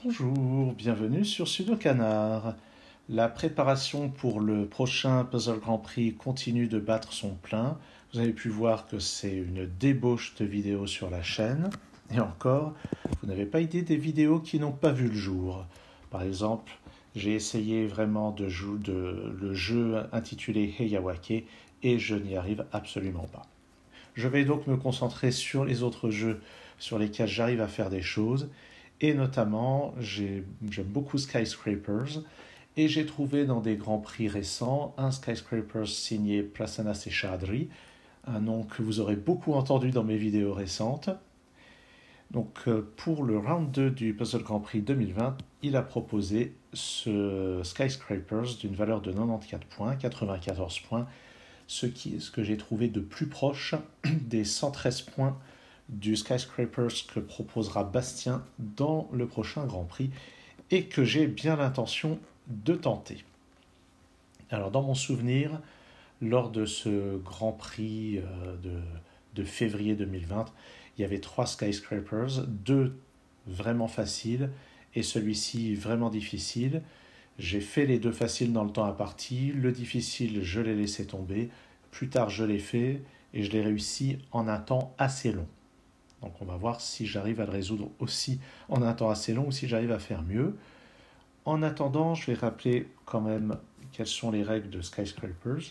Bonjour, bienvenue sur Sudo Canard. La préparation pour le prochain Puzzle Grand Prix continue de battre son plein. Vous avez pu voir que c'est une débauche de vidéos sur la chaîne. Et encore, vous n'avez pas idée des vidéos qui n'ont pas vu le jour. Par exemple, j'ai essayé vraiment le jeu intitulé Heiawake et je n'y arrive absolument pas. Je vais donc me concentrer sur les autres jeux sur lesquels j'arrive à faire des choses. Et notamment, j'aime beaucoup Skyscrapers. Et j'ai trouvé dans des grands prix récents un Skyscrapers signé Prasanna Seshadri, un nom que vous aurez beaucoup entendu dans mes vidéos récentes. Donc pour le round 2 du Puzzle Grand Prix 2020, il a proposé ce Skyscrapers d'une valeur de 94 points, 94 points, ce que j'ai trouvé de plus proche des 113 points du Skyscrapers que proposera Bastien dans le prochain Grand Prix et que j'ai bien l'intention de tenter. Alors dans mon souvenir, lors de ce Grand Prix de février 2020, il y avait 3 Skyscrapers, 2 vraiment faciles et celui-ci vraiment difficile. J'ai fait les 2 faciles dans le temps imparti, le difficile je l'ai laissé tomber, plus tard je l'ai fait et je l'ai réussi en un temps assez long. Donc on va voir si j'arrive à le résoudre aussi en un temps assez long ou si j'arrive à faire mieux. En attendant, je vais rappeler quand même quelles sont les règles de Skyscrapers.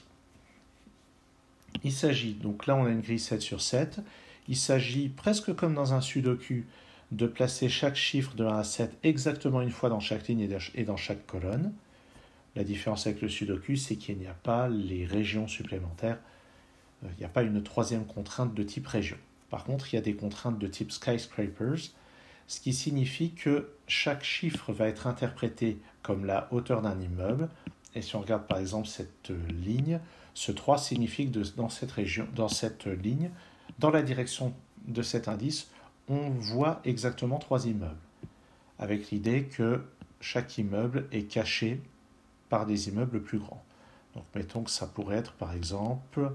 Il s'agit, donc là on a une grille 7 sur 7, il s'agit presque comme dans un sudoku de placer chaque chiffre de 1 à 7 exactement une fois dans chaque ligne et dans chaque colonne. La différence avec le sudoku, c'est qu'il n'y a pas les régions supplémentaires, il n'y a pas une troisième contrainte de type région. Par contre, il y a des contraintes de type Skyscrapers, ce qui signifie que chaque chiffre va être interprété comme la hauteur d'un immeuble. Et si on regarde par exemple cette ligne, ce 3 signifie que dans cette ligne, dans la direction de cet indice, on voit exactement 3 immeubles, avec l'idée que chaque immeuble est caché par des immeubles plus grands. Donc mettons que ça pourrait être par exemple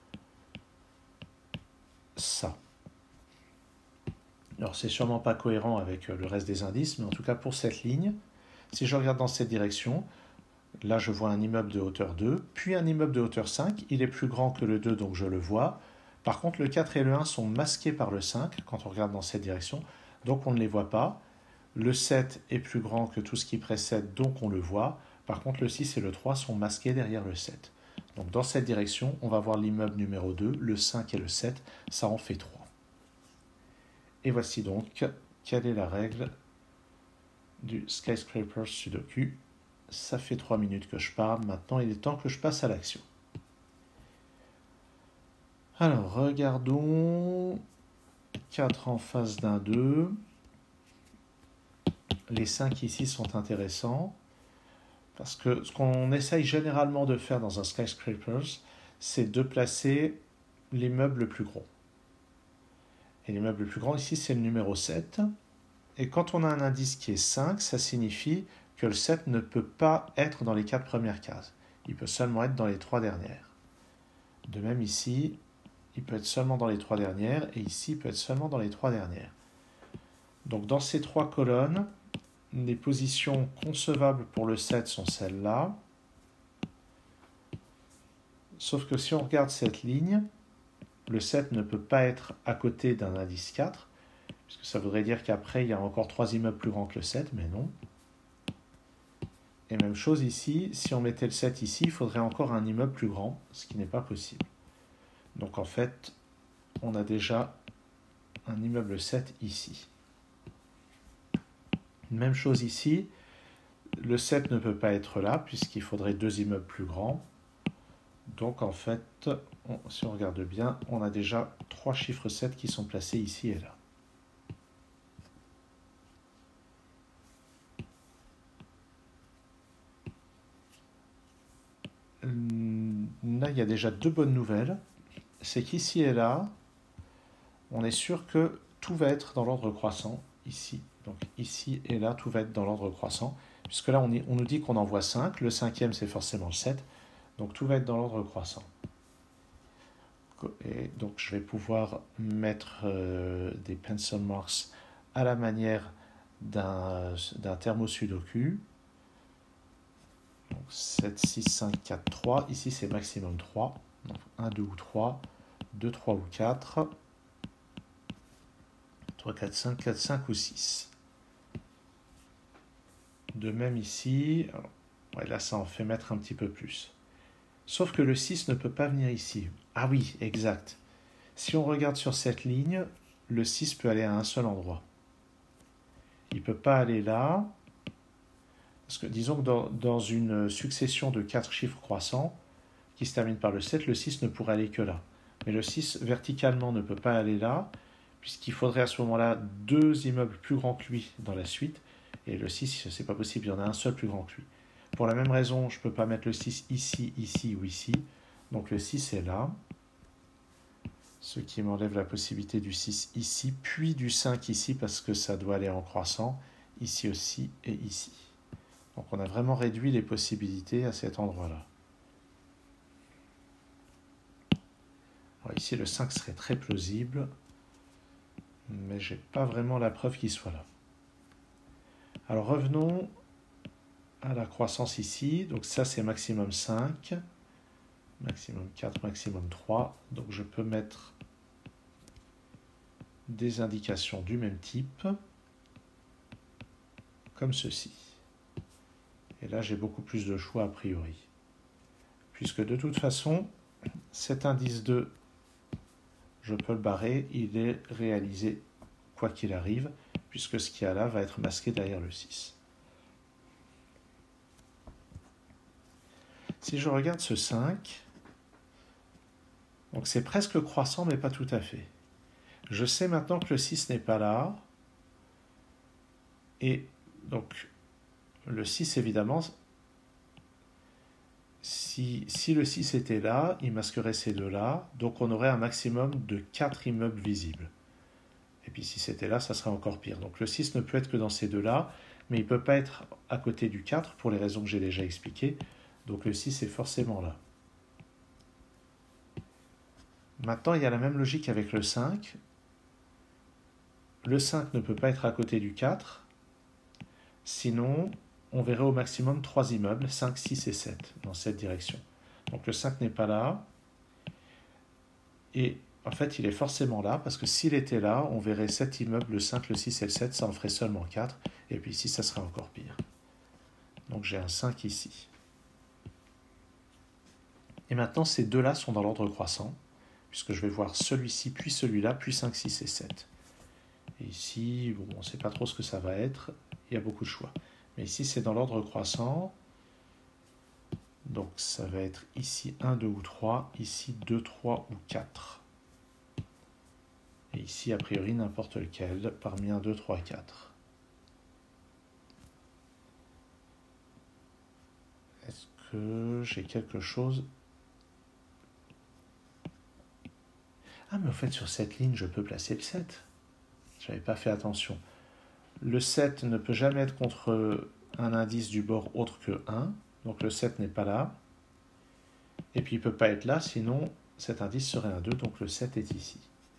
ça. Alors c'est sûrement pas cohérent avec le reste des indices, mais en tout cas pour cette ligne, si je regarde dans cette direction, là je vois un immeuble de hauteur 2, puis un immeuble de hauteur 5, il est plus grand que le 2 donc je le vois. Par contre le 4 et le 1 sont masqués par le 5 quand on regarde dans cette direction, donc on ne les voit pas. Le 7 est plus grand que tout ce qui précède, donc on le voit. Par contre le 6 et le 3 sont masqués derrière le 7. Donc dans cette direction, on va voir l'immeuble numéro 2, le 5 et le 7, ça en fait 3. Et voici donc quelle est la règle du Skyscraper Sudoku. Ça fait 3 minutes que je parle, maintenant il est temps que je passe à l'action. Alors regardons 4 en face d'un 2. Les 5 ici sont intéressants parce que ce qu'on essaye généralement de faire dans un Skyscrapers, c'est de placer l'immeuble le plus gros. Et l'immeuble le plus grand ici, c'est le numéro 7. Et quand on a un indice qui est 5, ça signifie que le 7 ne peut pas être dans les 4 premières cases. Il peut seulement être dans les 3 dernières. De même ici, il peut être seulement dans les 3 dernières, et ici, il peut être seulement dans les 3 dernières. Donc dans ces 3 colonnes, les positions concevables pour le 7 sont celles-là. Sauf que si on regarde cette ligne, le 7 ne peut pas être à côté d'un indice 4, puisque ça voudrait dire qu'après, il y a encore 3 immeubles plus grands que le 7, mais non. Et même chose ici, si on mettait le 7 ici, il faudrait encore un immeuble plus grand, ce qui n'est pas possible. Donc en fait, on a déjà un immeuble 7 ici. Même chose ici, le 7 ne peut pas être là, puisqu'il faudrait 2 immeubles plus grands. Donc en fait, si on regarde bien, on a déjà 3 chiffres 7 qui sont placés ici et là. Là, il y a déjà 2 bonnes nouvelles. C'est qu'ici et là, on est sûr que tout va être dans l'ordre croissant, ici. Donc ici et là, tout va être dans l'ordre croissant, puisque là, on nous dit qu'on en voit 5. Le 5e, c'est forcément le 7. Donc tout va être dans l'ordre croissant. Et donc je vais pouvoir mettre des pencil marks à la manière d'un thermo-sudoku. Donc 7, 6, 5, 4, 3. Ici, c'est maximum 3. Donc 1, 2 ou 3. 2, 3 ou 4. 3, 4, 5, 4, 5 ou 6. De même ici, alors, ouais, là ça en fait mettre un petit peu plus. Sauf que le 6 ne peut pas venir ici. Ah oui, exact. Si on regarde sur cette ligne, le 6 peut aller à un seul endroit. Il ne peut pas aller là, parce que disons que dans une succession de 4 chiffres croissants, qui se termine par le 7, le 6 ne pourrait aller que là. Mais le 6 verticalement ne peut pas aller là, puisqu'il faudrait à ce moment-là 2 immeubles plus grands que lui dans la suite. Et le 6, c'est pas possible, il y en a un seul plus grand que lui. Pour la même raison, je ne peux pas mettre le 6 ici, ici ou ici. Donc le 6 est là. Ce qui m'enlève la possibilité du 6 ici, puis du 5 ici, parce que ça doit aller en croissant, ici aussi et ici. Donc on a vraiment réduit les possibilités à cet endroit-là. Alors ici, le 5 serait très plausible, mais je n'ai pas vraiment la preuve qu'il soit là. Alors revenons à la croissance ici. Donc ça, c'est maximum 5, maximum 4, maximum 3. Donc je peux mettre des indications du même type, comme ceci. Et là, j'ai beaucoup plus de choix a priori. Puisque de toute façon, cet indice 2, je peux le barrer, il est réalisé quoi qu'il arrive, puisque ce qu'il y a là va être masqué derrière le 6. Si je regarde ce 5, donc c'est presque croissant, mais pas tout à fait. Je sais maintenant que le 6 n'est pas là. Et donc, le 6, évidemment, si le 6 était là, il masquerait ces deux-là. Donc, on aurait un maximum de 4 immeubles visibles. Et puis, si c'était là, ça serait encore pire. Donc, le 6 ne peut être que dans ces deux-là, mais il ne peut pas être à côté du 4 pour les raisons que j'ai déjà expliquées. Donc, le 6 est forcément là. Maintenant, il y a la même logique avec le 5. Le 5 ne peut pas être à côté du 4. Sinon, on verrait au maximum 3 immeubles, 5, 6 et 7, dans cette direction. Donc le 5 n'est pas là. Et en fait, il est forcément là, parce que s'il était là, on verrait 7 immeubles, le 5, le 6 et le 7, ça en ferait seulement 4. Et puis ici, ça serait encore pire. Donc j'ai un 5 ici. Et maintenant, ces deux-là sont dans l'ordre croissant, puisque je vais voir celui-ci, puis celui-là, puis 5, 6 et 7. Et ici, bon, on ne sait pas trop ce que ça va être. Il y a beaucoup de choix. Mais ici, c'est dans l'ordre croissant. Donc, ça va être ici 1, 2 ou 3. Ici 2, 3 ou 4. Et ici, a priori, n'importe lequel parmi 1, 2, 3, 4. Est-ce que j'ai quelque chose? Ah, mais en fait, sur cette ligne, je peux placer le 7. Je n'avais pas fait attention. Le 7 ne peut jamais être contre un indice du bord autre que 1. Donc le 7 n'est pas là. Et puis il ne peut pas être là, sinon cet indice serait un 2, donc le 7 est ici.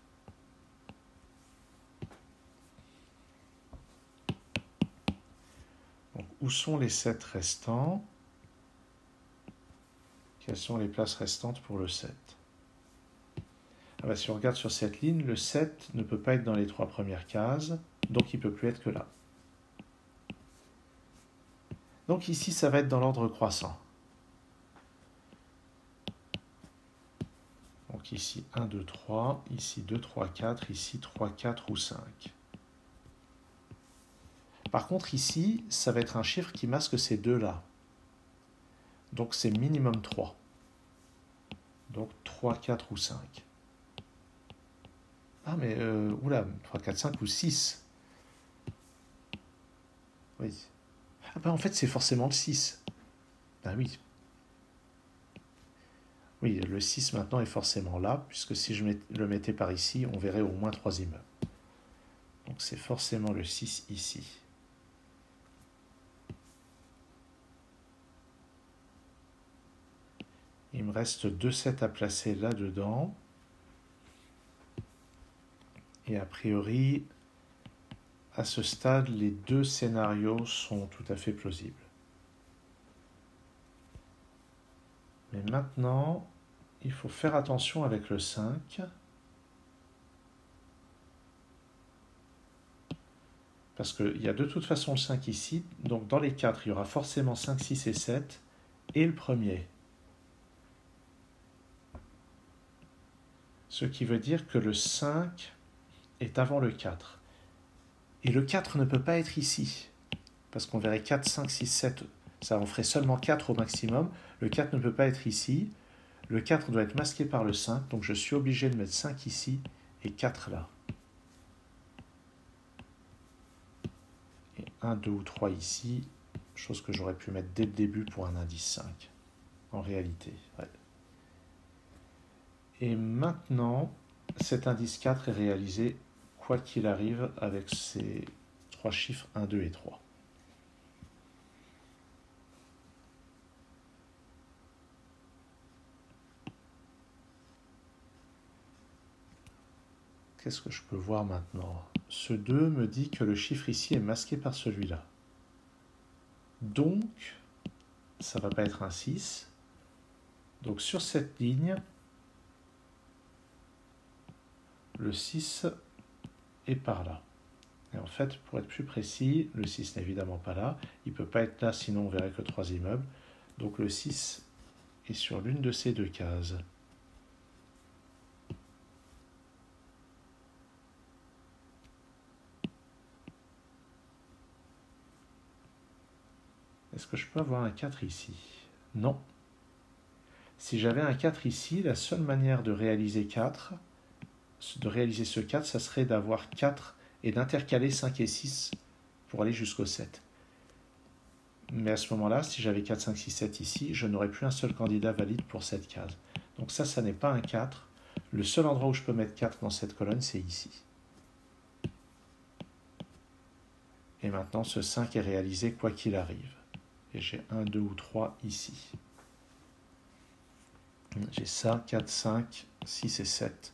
Donc où sont les 7 restants? Quelles sont les places restantes pour le 7? Ah bah, si on regarde sur cette ligne, le 7 ne peut pas être dans les 3 premières cases, donc il ne peut plus être que là. Donc ici, ça va être dans l'ordre croissant. Donc ici 1, 2, 3, ici 2, 3, 4, ici 3, 4 ou 5. Par contre ici, ça va être un chiffre qui masque ces deux-là. Donc c'est minimum 3. Donc 3, 4 ou 5. Ah mais, oula, 3, 4, 5 ou 6. Oui. Ah ben en fait c'est forcément le 6. Ben oui. Oui, le 6 maintenant est forcément là, puisque si je le mettais par ici, on verrait au moins 3 immeubles. Donc c'est forcément le 6 ici. Il me reste 2 7 à placer là-dedans. Et a priori, à ce stade, les deux scénarios sont tout à fait plausibles. Mais maintenant, il faut faire attention avec le 5. Parce qu'il y a de toute façon le 5 ici. Donc dans les 4, il y aura forcément 5, 6 et 7. Et le premier. Ce qui veut dire que le 5 est avant le 4. Et le 4 ne peut pas être ici. Parce qu'on verrait 4, 5, 6, 7. Ça en ferait seulement 4 au maximum. Le 4 ne peut pas être ici. Le 4 doit être masqué par le 5. Donc je suis obligé de mettre 5 ici et 4 là. Et 1, 2 ou 3 ici. Chose que j'aurais pu mettre dès le début pour un indice 5. En réalité. Ouais. Et maintenant, cet indice 4 est réalisé quoi qu'il arrive avec ces trois chiffres 1, 2 et 3. Qu'est-ce que je peux voir maintenant? Ce 2 me dit que le chiffre ici est masqué par celui-là. Donc, ça ne va pas être un 6. Donc sur cette ligne, le 6 est par là. Et en fait, pour être plus précis, le 6 n'est évidemment pas là. Il ne peut pas être là, sinon on verrait que 3 immeubles. Donc le 6 est sur l'une de ces deux cases. Est-ce que je peux avoir un 4 ici? Non. Si j'avais un 4 ici, la seule manière de réaliser 4, de réaliser ce 4, ça serait d'avoir 4 et d'intercaler 5 et 6 pour aller jusqu'au 7. Mais à ce moment-là, si j'avais 4, 5, 6, 7 ici, je n'aurais plus un seul candidat valide pour cette case. Donc ça n'est pas un 4. Le seul endroit où je peux mettre 4 dans cette colonne, c'est ici. Et maintenant, ce 5 est réalisé quoi qu'il arrive. Et j'ai 1, 2 ou 3 ici. J'ai ça, 4, 5, 6 et 7.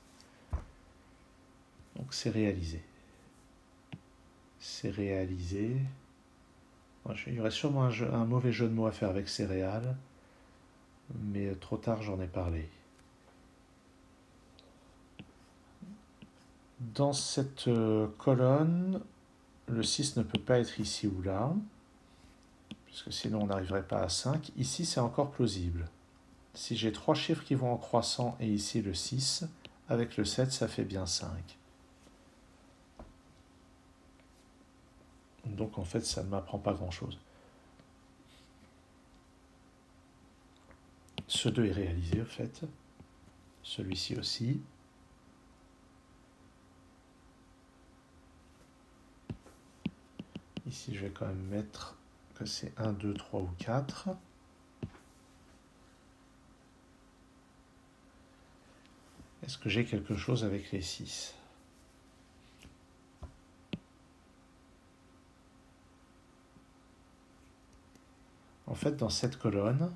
Donc c'est réalisé. C'est réalisé. Il y aurait sûrement un mauvais jeu de mots à faire avec céréales, mais trop tard j'en ai parlé. Dans cette colonne, le 6 ne peut pas être ici ou là, puisque sinon on n'arriverait pas à 5. Ici c'est encore plausible. Si j'ai 3 chiffres qui vont en croissant et ici le 6, avec le 7 ça fait bien 5. Donc en fait ça ne m'apprend pas grand chose. Ce 2 est réalisé en fait. Celui-ci aussi. Ici je vais quand même mettre que c'est 1, 2, 3 ou 4. Est-ce que j'ai quelque chose avec les 6? En fait, dans cette colonne,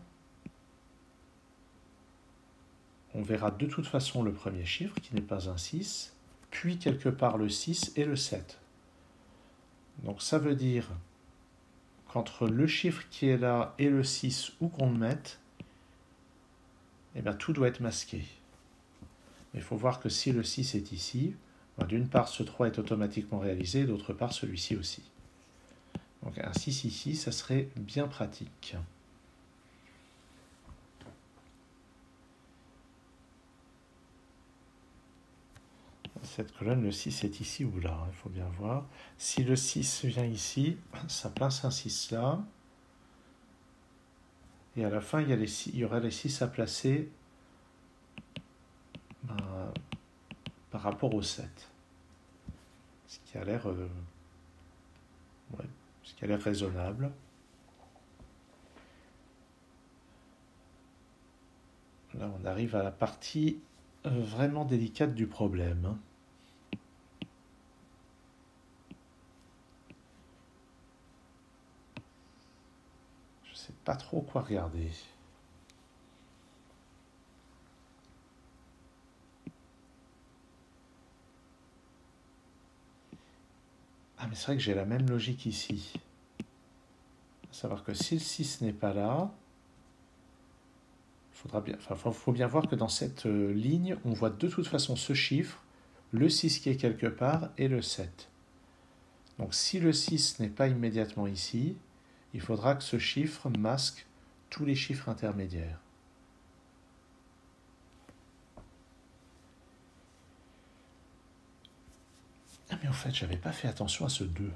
on verra de toute façon le premier chiffre, qui n'est pas un 6, puis quelque part le 6 et le 7. Donc ça veut dire qu'entre le chiffre qui est là et le 6, où qu'on le mette, eh bien, tout doit être masqué. Il faut voir que si le 6 est ici, d'une part ce 3 est automatiquement réalisé, d'autre part celui-ci aussi. Donc un 6 ici, ça serait bien pratique. Cette colonne, le 6 est ici ou là, il faut bien voir. Si le 6 vient ici, ça place un 6 là. Et à la fin, il y aurait les 6 à placer par rapport au 7. Ce qui a l'air raisonnable. Là, on arrive à la partie vraiment délicate du problème. Je ne sais pas trop quoi regarder. Ah, mais c'est vrai que j'ai la même logique ici. À savoir que si le 6 n'est pas là, faut bien voir que dans cette ligne, on voit de toute façon ce chiffre, le 6 qui est quelque part et le 7. Donc si le 6 n'est pas immédiatement ici, il faudra que ce chiffre masque tous les chiffres intermédiaires. Ah mais en fait, j'avais pas fait attention à ce 2.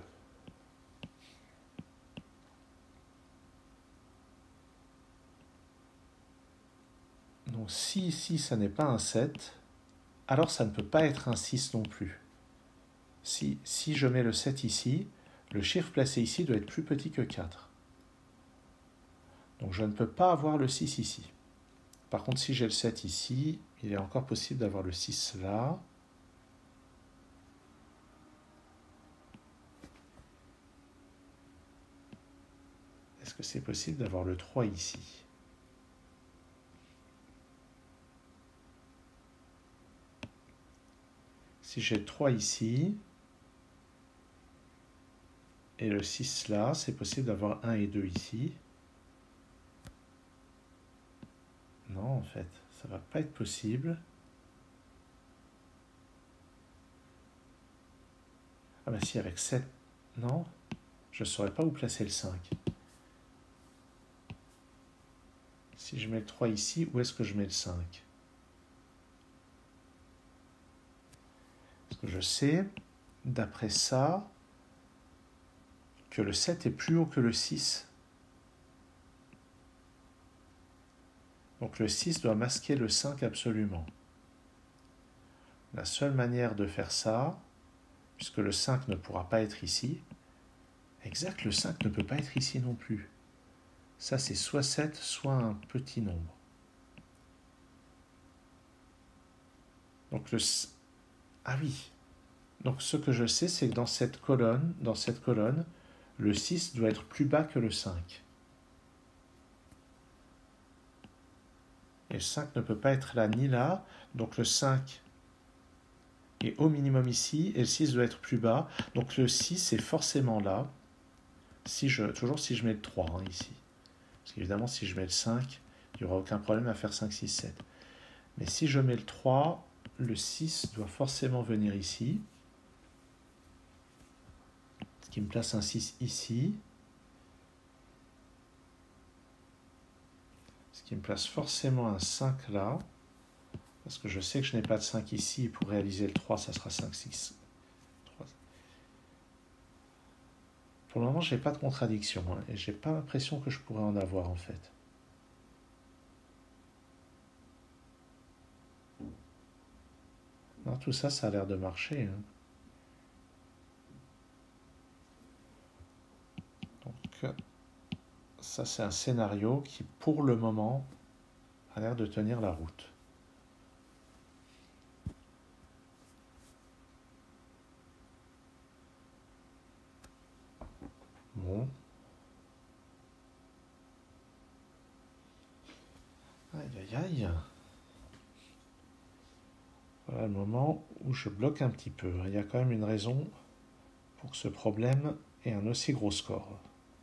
Donc si ici ça n'est pas un 7, alors ça ne peut pas être un 6 non plus. Si je mets le 7 ici, le chiffre placé ici doit être plus petit que 4. Donc je ne peux pas avoir le 6 ici. Par contre, si j'ai le 7 ici, il est encore possible d'avoir le 6 là. Est-ce que c'est possible d'avoir le 3 ici? Si j'ai le 3 ici, et le 6 là, c'est possible d'avoir 1 et 2 ici. Non, en fait, ça ne va pas être possible. Ah bah si, avec 7, non, je ne saurais pas où placer le 5. Si je mets le 3 ici, où est-ce que je mets le 5? Parce que je sais, d'après ça, que le 7 est plus haut que le 6. Donc le 6 doit masquer le 5 absolument. La seule manière de faire ça, puisque le 5 ne pourra pas être ici, exact, le 5 ne peut pas être ici non plus. Ça, c'est soit 7, soit un petit nombre. Donc ah oui. Donc ce que je sais, c'est que dans cette colonne, le 6 doit être plus bas que le 5. Et le 5 ne peut pas être là ni là, donc le 5 est au minimum ici, et le 6 doit être plus bas. Donc le 6 est forcément là, toujours si je mets le 3 ici. Parce qu'évidemment, si je mets le 5, il n'y aura aucun problème à faire 5, 6, 7. Mais si je mets le 3, le 6 doit forcément venir ici. Ce qui me place un 6 ici. Ce qui me place forcément un 5 là. Parce que je sais que je n'ai pas de 5 ici. Pour réaliser le 3, ça sera 5, 6, 3. Pour le moment, je n'ai pas de contradiction. Et je n'ai pas l'impression que je pourrais en avoir en fait. Non, tout ça, ça a l'air de marcher. Donc, ça, c'est un scénario qui, pour le moment, a l'air de tenir la route. Bon. Aïe, aïe, aïe. Voilà le moment où je bloque un petit peu. Il y a quand même une raison pour que ce problème ait un aussi gros score.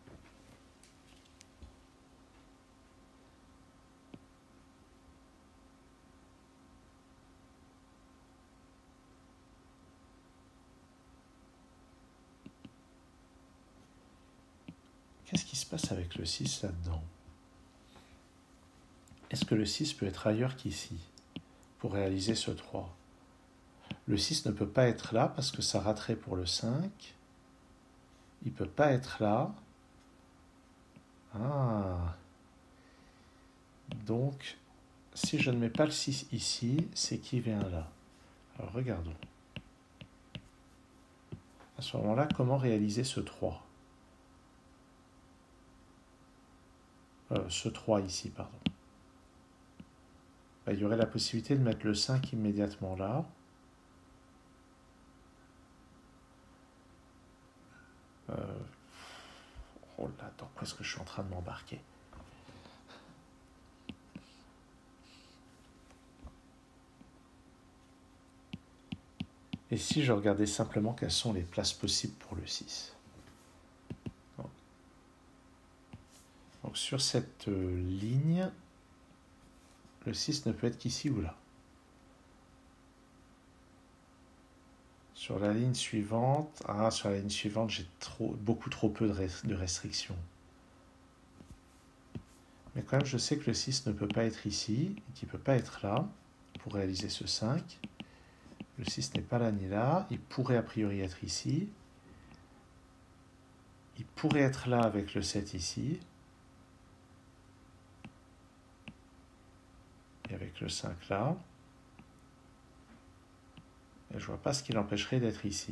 Qu'est-ce qui se passe avec le 6 là-dedans? Est-ce que le 6 peut être ailleurs qu'ici pour réaliser ce 3? Le 6 ne peut pas être là parce que ça raterait pour le 5. Il ne peut pas être là. Ah. Donc, si je ne mets pas le 6 ici, c'est qui vient là? Alors, regardons. À ce moment-là, comment réaliser ce 3? Ce 3 ici, pardon. Il y aurait la possibilité de mettre le 5 immédiatement là. Oh là, dans quoi est-ce que je suis en train de m'embarquer? Et si je regardais simplement quelles sont les places possibles pour le 6? Donc sur cette ligne, le 6 ne peut être qu'ici ou là. Sur la ligne suivante, sur la ligne suivante, j'ai beaucoup trop peu de restrictions. Mais quand même, je sais que le 6 ne peut pas être ici, qu'il ne peut pas être là, pour réaliser ce 5. Le 6 n'est pas là ni là, il pourrait a priori être ici. Il pourrait être là avec le 7 ici. Et avec le 5 là. Et je ne vois pas ce qui l'empêcherait d'être ici.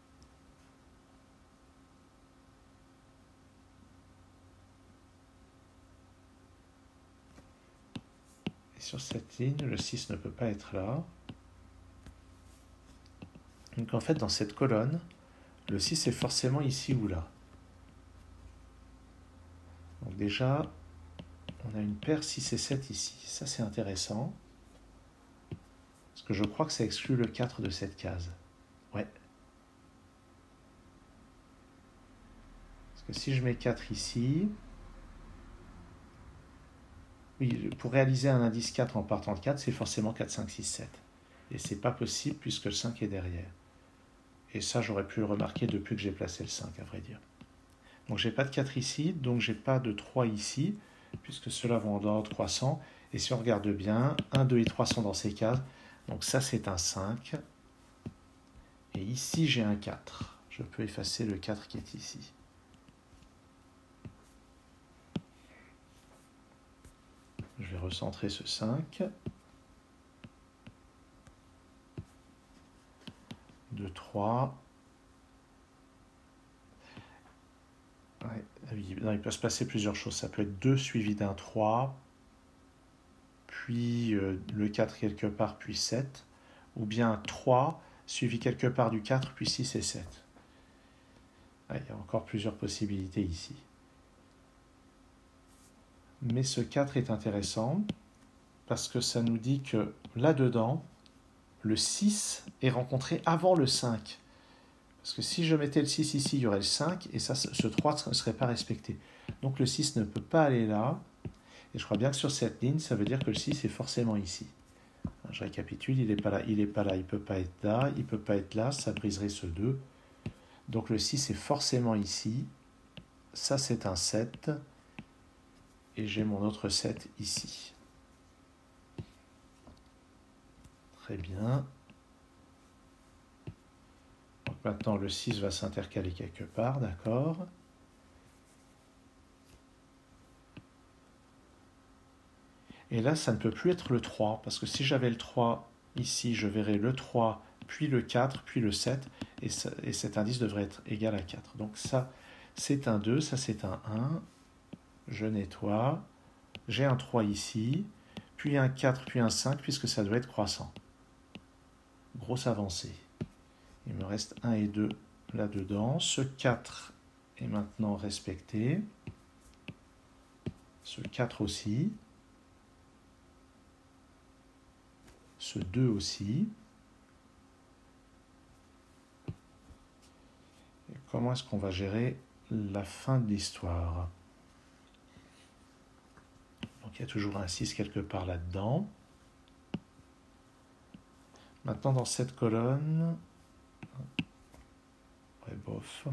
Et sur cette ligne, le 6 ne peut pas être là. Donc en fait, dans cette colonne, le 6 est forcément ici ou là. Donc déjà, on a une paire 6 et 7 ici. Ça, c'est intéressant. Parce que je crois que ça exclut le 4 de cette case. Ouais. Parce que si je mets 4 ici... Oui, pour réaliser un indice 4 en partant de 4, c'est forcément 4, 5, 6, 7. Et c'est pas possible puisque le 5 est derrière. Et ça, j'aurais pu le remarquer depuis que j'ai placé le 5, à vrai dire. Donc j'ai pas de 4 ici, donc j'ai pas de 3 ici, puisque ceux-là vont en ordre croissant. Et si on regarde bien, 1, 2 et 3 sont dans ces cases. Donc ça, c'est un 5. Et ici, j'ai un 4. Je peux effacer le 4 qui est ici. Je vais recentrer ce 5. 2, 3. Non, il peut se passer plusieurs choses. Ça peut être 2 suivi d'un 3, puis le 4 quelque part, puis 7. Ou bien 3 suivi quelque part du 4, puis 6 et 7. Il y a encore plusieurs possibilités ici. Mais ce 4 est intéressant parce que ça nous dit que là-dedans, le 6 est rencontré avant le 5. Parce que si je mettais le 6 ici, il y aurait le 5, et ça, ce 3 ne serait pas respecté. Donc le 6 ne peut pas aller là, et je crois bien que sur cette ligne, ça veut dire que le 6 est forcément ici. Je récapitule, il n'est pas là, il n'est pas là, il ne peut pas être là, il ne peut pas être là, ça briserait ce 2. Donc le 6 est forcément ici, ça c'est un 7, et j'ai mon autre 7 ici. Très bien. Donc maintenant, le 6 va s'intercaler quelque part, d'accord. Et là, ça ne peut plus être le 3, parce que si j'avais le 3 ici, je verrais le 3, puis le 4, puis le 7, et cet indice devrait être égal à 4. Donc ça, c'est un 2, ça c'est un 1. Je nettoie. J'ai un 3 ici, puis un 4, puis un 5, puisque ça doit être croissant. Grosse avancée. Il me reste 1 et 2 là-dedans. Ce 4 est maintenant respecté. Ce 4 aussi. Ce 2 aussi. Et comment est-ce qu'on va gérer la fin de l'histoire? Donc il y a toujours un 6 quelque part là-dedans. Maintenant dans cette colonne, ouais, bof.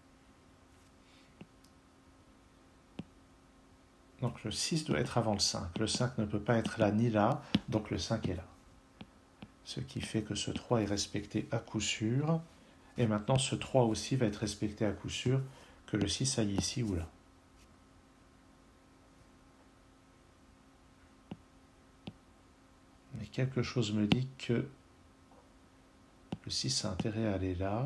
Donc le 6 doit être avant le 5. Le 5 ne peut pas être là ni là, donc le 5 est là. Ce qui fait que ce 3 est respecté à coup sûr. Et maintenant ce 3 aussi va être respecté à coup sûr, que le 6 aille ici ou là. Mais quelque chose me dit que le 6 a intérêt à aller là.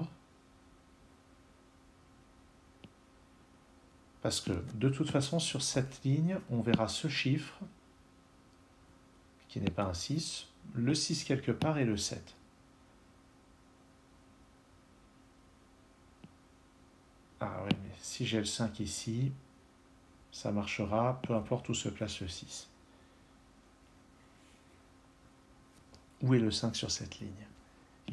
Parce que de toute façon, sur cette ligne, on verra ce chiffre, qui n'est pas un 6, le 6 quelque part et le 7. Ah oui, mais si j'ai le 5 ici, ça marchera, peu importe où se place le 6. Où est le 5 sur cette ligne?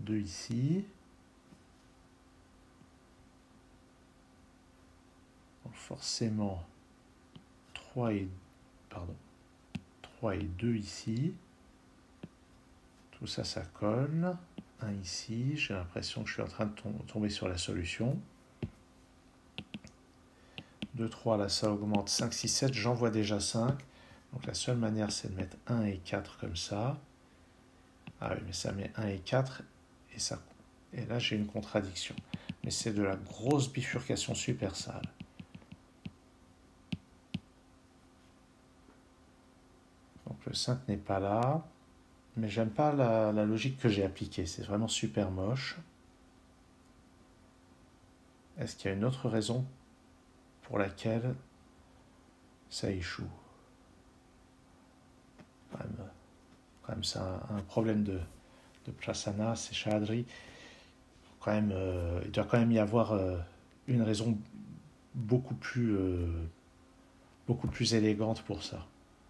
2 ici. Donc forcément 3 et 2 ici. Tout ça, ça colle. 1 ici. J'ai l'impression que je suis en train de tomber sur la solution. 2, 3, là ça augmente. 5, 6, 7, j'en vois déjà 5. Donc la seule manière, c'est de mettre 1 et 4 comme ça. Ah oui, mais ça met 1 et 4. Et là, j'ai une contradiction. Mais c'est de la grosse bifurcation super sale. Donc le 5 n'est pas là. Mais j'aime pas la logique que j'ai appliquée. C'est vraiment super moche. Est-ce qu'il y a une autre raison pour laquelle ça échoue? Quand même c'est un problème de Prasanna, c'est Shadri. Il doit quand même y avoir une raison beaucoup plus élégante pour ça.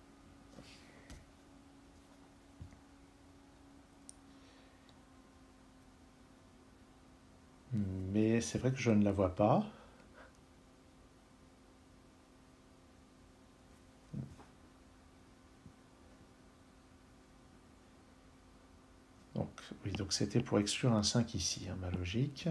Mais c'est vrai que je ne la vois pas. Donc, oui, donc c'était pour exclure un 5 ici, hein, ma logique.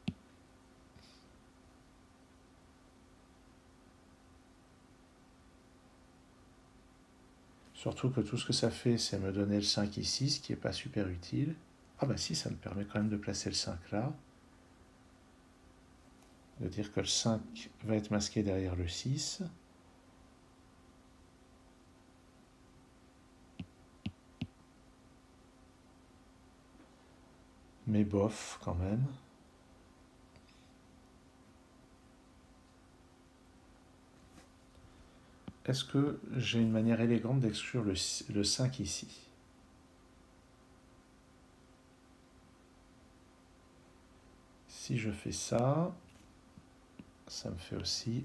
Surtout que tout ce que ça fait, c'est me donner le 5 ici, ce qui n'est pas super utile. Ah bah si, ça me permet quand même de placer le 5 là. De dire que le 5 va être masqué derrière le 6. Mais bof, quand même. Est-ce que j'ai une manière élégante d'exclure le 5 ici? Si je fais ça, ça me fait aussi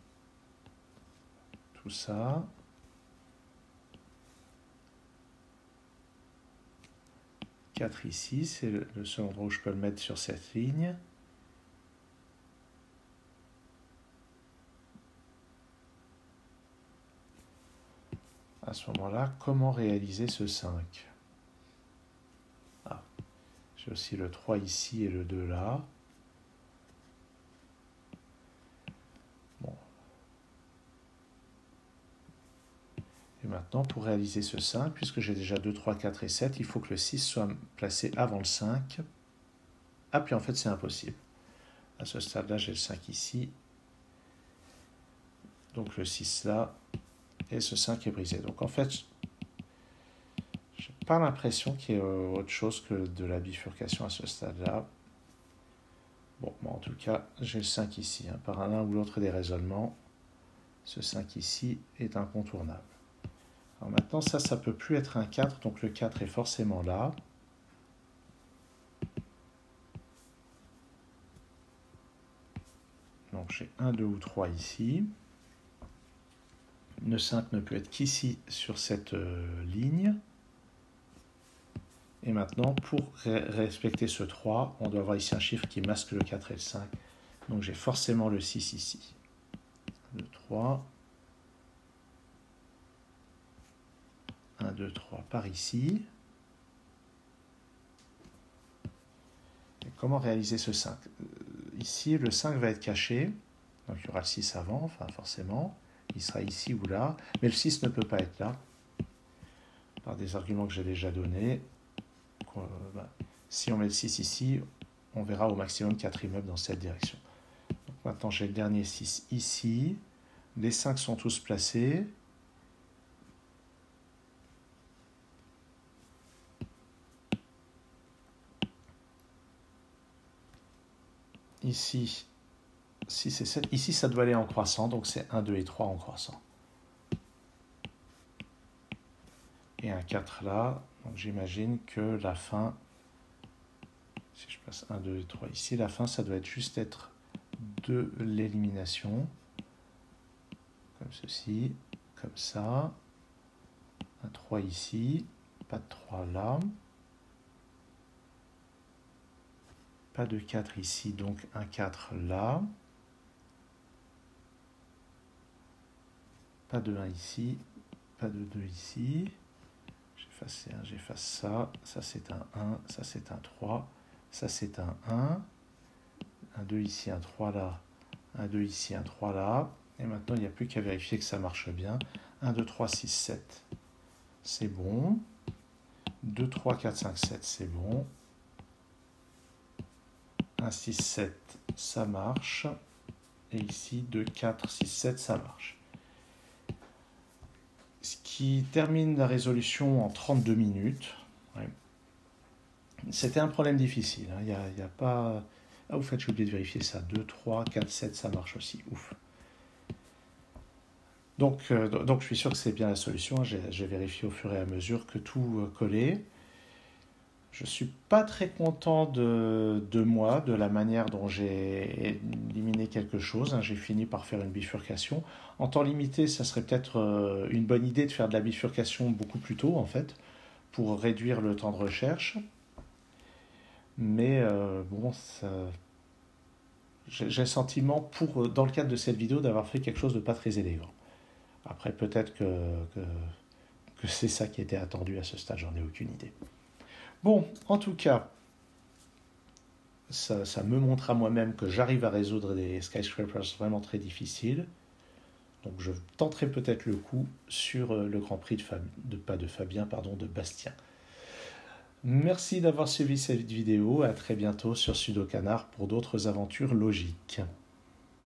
tout ça. Ici, c'est le seul endroit où je peux le mettre sur cette ligne. À ce moment-là, comment réaliser ce 5? Ah, j'ai aussi le 3 ici et le 2 là. Bon. Et maintenant, pour réaliser ce 5, puisque j'ai déjà 2, 3, 4 et 7, il faut que le 6 soit placé avant le 5. Ah, puis en fait, c'est impossible. À ce stade-là, j'ai le 5 ici. Donc le 6 là. Et ce 5 est brisé. Donc en fait, j'ai pas l'impression qu'il y ait autre chose que de la bifurcation à ce stade-là. Bon, en tout cas, j'ai le 5 ici. Hein. Par l'un ou l'autre des raisonnements, ce 5 ici est incontournable. Alors maintenant, ça peut plus être un 4, donc le 4 est forcément là. Donc j'ai 1, 2 ou 3 ici. Le 5 ne peut être qu'ici sur cette ligne. Et maintenant, pour respecter ce 3, on doit avoir ici un chiffre qui masque le 4 et le 5. Donc j'ai forcément le 6 ici. Le 3. 1, 2, 3 par ici. Et comment réaliser ce 5? Ici, le 5 va être caché. Donc il y aura le 6 avant, enfin forcément. Il sera ici ou là. Mais le 6 ne peut pas être là. Par des arguments que j'ai déjà donnés. Si on met le 6 ici, on verra au maximum 4 immeubles dans cette direction. Donc maintenant, j'ai le dernier 6 ici. Les 5 sont tous placés. Ici, 6 et 7. Ici, ça doit aller en croissant, donc c'est 1, 2 et 3 en croissant. Et un 4 là, donc j'imagine que la fin, si je passe 1, 2 et 3 ici, la fin, ça doit être juste être de l'élimination. Comme ceci, comme ça. Un 3 ici, pas de 3 là. pas de 4 ici, donc un 4 là. Pas de 1 ici, pas de 2 ici. J'efface un, j'efface ça. Ça c'est un 1, ça c'est un 3. Ça c'est un 1. Un 2 ici, un 3 là. Un 2 ici, un 3 là. Et maintenant, il n'y a plus qu'à vérifier que ça marche bien. 1, 2, 3, 6, 7. C'est bon. 2, 3, 4, 5, 7. C'est bon. 1, 6, 7. Ça marche. Et ici, 2, 4, 6, 7. Ça marche. Ce qui termine la résolution en 32 minutes. Ouais. C'était un problème difficile. Il n'y a pas... Ah, au fait, j'ai oublié de vérifier ça. 2, 3, 4, 7, ça marche aussi. Ouf. Donc je suis sûr que c'est bien la solution. J'ai vérifié au fur et à mesure que tout collait. Je ne suis pas très content de moi, de la manière dont j'ai éliminé quelque chose. J'ai fini par faire une bifurcation. En temps limité, ça serait peut-être une bonne idée de faire de la bifurcation beaucoup plus tôt, en fait, pour réduire le temps de recherche. Mais bon, j'ai le sentiment, dans le cadre de cette vidéo, d'avoir fait quelque chose de pas très élégant. Après, peut-être que c'est ça qui était attendu à ce stade, j'en ai aucune idée. Bon, en tout cas, ça me montre à moi-même que j'arrive à résoudre des skyscrapers vraiment très difficiles. Donc je tenterai peut-être le coup sur le Grand Prix de Bastien. Merci d'avoir suivi cette vidéo. À très bientôt sur Sudocanard pour d'autres aventures logiques.